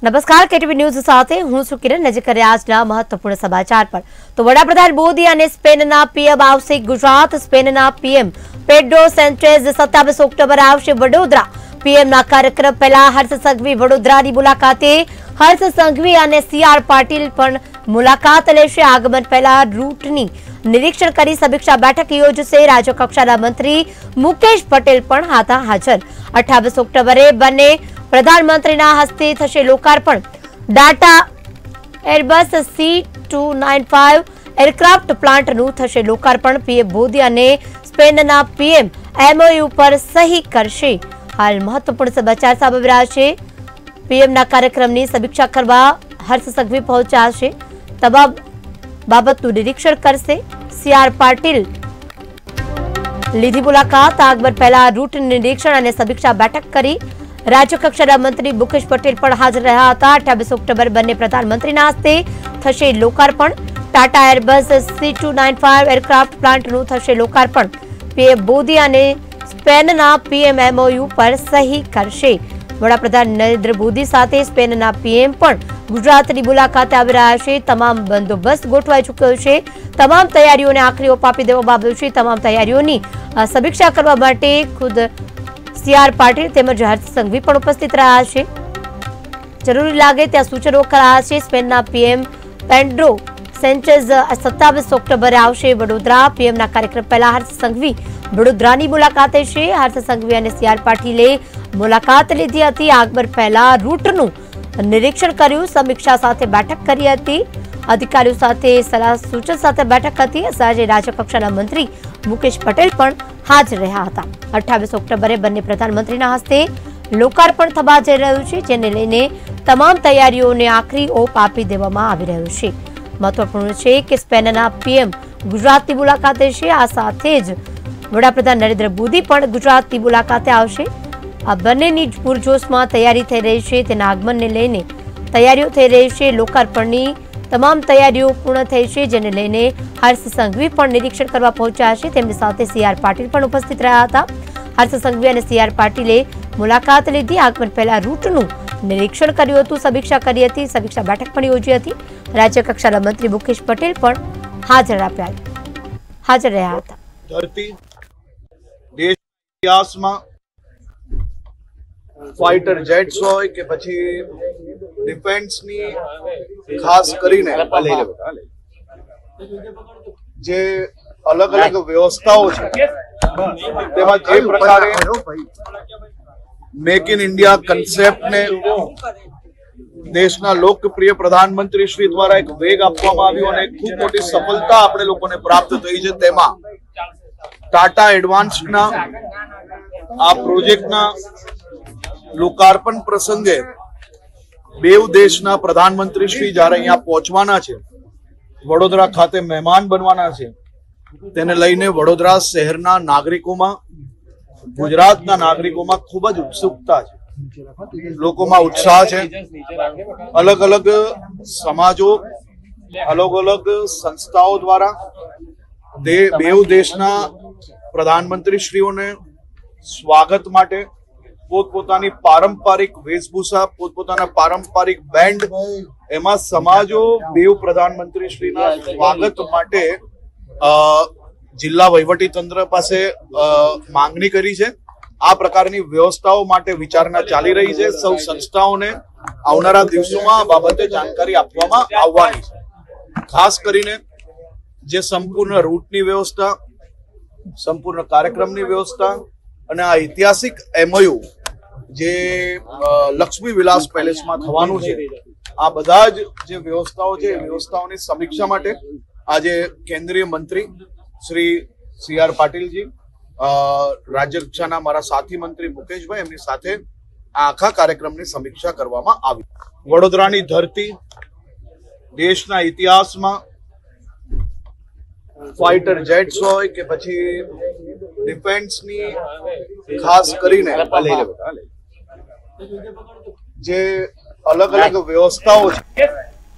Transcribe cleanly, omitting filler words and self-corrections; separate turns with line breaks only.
नमस्कार KTV news साथे हूँ છું કિરણ નજર કરીએ આજના મહત્વપૂર્ણ સમાચાર પર તો વડાપ્રધાન મોદી અને સ્પેનના પીએમ આવશે ગુજરાત સ્પેનના પીએમ પેડ્રો સેન્ચેઝ 27 ઓક્ટોબર આવશે વડોદરા પીએમના કાર્યક્રમ પહેલા હર્ષ સંઘવી વડોદરાની મુલાકાતે હર્ષ સંઘવી અને સીઆર પાટીલ પણ મુલાકાત લેશે આગમન પહેલા રૂટની નિરીક્ષણ કરી સમીક્ષા બેઠક યોજશે રાજ્ય કક્ષાના મંત્રી મુકેશ પટેલ પણ હતા હાજર 28 ઓક્ટોબરે બંને प्रधानमंत्री हस्ते थशे लोकार्पण data Erebus C295 aircraft plant नु थशे लोकार्पण पीएम मोदी अने स्पेनना पीएम MOU पर सही करशे। हाल महत्वपूर्ण समाचार सामे रह्या छे। पीएमना कार्यक्रमनी समीक्षा करवा हर्ष संघवी पहोंच्याशे, तमाम बाबतनुं निरीक्षण करशे। सीआर पाटील लीधी मुलाकात आगमन पहला रूट निरीक्षण और समीक्षा बैठक करी राज्य कक्षाना मंत्री मुकेश पटेल पण हाजर रह्या हता। 28 ऑक्टोबर बंने प्रधानमंत्रीना हस्ते थशे लोकार्पण टाटा एरबस C295 एरक्राफ्ट प्लांटनुं थशे लोकार्पण पीएम मोदी अने स्पेनना पीएम MOU पर सही करशे। वडाप्रधान नरेन्द्र मोदी साथे स्पेनना पीएम पण गुजरातनी मुलाकाते आवी रह्या छे। तमाम बंदोबस्त गोठवाई चूक्यो छे। तमाम तैयारीओने आखरी ओप आपी देवामां આવ્યો છે। तमाम तैयारीओनी समीक्षा करवा माटे खुद सीआर पाटील तेमज हर्ष संघवी पण उपस्थित रह्या छे। जरूरी लागे त्या सूचनो कराया छे। स्पेनना पीएम पेड्रो सेंचेज 27 ऑक्टोबरे आवशे वडोदरा पीएमना कार्यक्रम पहला हर्ष संघवी वडोदरानी मुलाकाते छे। हर्ष संघवी अने सीआर पाटीले मुलाकात लीधी हती। आगमन पहला रूटनुं निरीक्षण कर्युं, समीक्षा साथे बैठक करी हती। अधिकारीओ साथे सलाह सूचन साथे बैठक हती। सांजे राज्य कक्षाना मंत्री मुकेश पटेल पण हाजर रह्या हता। 28 ऑक्टोबरे बंने प्रधानमंत्रीना हस्ते लोकार्पण थवा जई रह्युं छे, जेने लईने तमाम तैयारीओने आखरी ओप आपी देवामां आवी रह्यो छे। महत्वपूर्ण छे के स्पेनना पीएम गुजरातनी मुलाकाते छे। आ साथे ज वडाप्रधान नरेन्द्र मोदी पण गुजरातनी मुलाकाते आवशे। आ बंनेनी पूरजोशमां तैयारी थई रही छे। तेना आगमनने लईने तैयारीओ थई रही छे। लोकार्पणनी तमाम तैयारीओ पूर्ण थई छे, जेने लईने हर्ष संघवी पण निरीक्षण करवा पहोंच्या छे। तेमनी साथे सीआर पाटील पण उपस्थित रह्या हता। हर्ष संघवी अने सीआर पाटीले मुलाकात लीधी। आगमन पहला रूटनुं निरीक्षण कर्युं हतुं, समीक्षा करी हती। समीक्षा बैठक पण योजी हती। राज्य कक्षाना मंत्री मुकेश पटेल पण हाजर रह्या हता।
धरती देश इतिहासमां फाइटर जेट्स होय के पछी डिफेन्सनी खास करीने जे अलग अलग व्यवस्थाओ छे तेमां जे प्रकारे मेक इन इंडिया कन्सेप्ट ने देशना लोकप्रिय प्रधानमंत्री श्री द्वारा एक वेग आपवामां आव्यो अने खूब मोटी सफलता आपणे लोकोने प्राप्त थई छे। तेमां टाटा एडवांस्ड ना आ प्रोजेक्टना लोकार्पण प्रसंगे बेव देशना प्रधानमंत्री श्री ज्यारे अहींया पहोंचवाना छे, वडोदरा खाते मेहमान बनवाना छे, तेने लईने वडोदरा शहेरना नागरिकोमां गुजरातना नागरिकोमां खूब ज उत्सुकता छे, लोकोमां उत्साह छे। अलग अलग समाजो अलग अलग संस्थाओं द्वारा बेव देशना प्रधानमंत्री श्रीओने स्वागत माटे पोतपोतानी पारंपरिक वेशभूषा पोतपोताना पारंपरिक बेंड एमां समाजो बेव प्रधानमंत्री श्रीना स्वागत माटे जिल्ला वहीवटी तंत्र पासे मांगणी करी छे। आ प्रकारनी व्यवस्थाओं माटे विचारणा चाली रही छे। सौ संस्थाओने आवनारा दिवसोमां आ बाबते जानकारी आपवामां आववानी छे। खास करीने जे संपूर्ण रूटनी व्यवस्था, संपूर्ण कार्यक्रमनी व्यवस्था અને આ ઐતિહાસિક MOU જે લક્ષ્મી વિલાસ પેલેસમાં થવાનું છે, આ બધા જ જે વ્યવસ્થાઓ છે વ્યવસ્થાઓની સમીક્ષા માટે આજે કેન્દ્રીય મંત્રી શ્રી CR પાટીલજી, રાજ્ય કક્ષાના મારા સાથી મંત્રી મુકેશભાઈ, એમની સાથે આ આખા કાર્યક્રમની સમીક્ષા કરવામાં આવી। વડોદરાની ધરતી દેશના ઇતિહાસમાં फाइटर जेट्स होय के पछी डिफेन्सनी खास करीने जे अलग अलग व्यवस्थाओ छे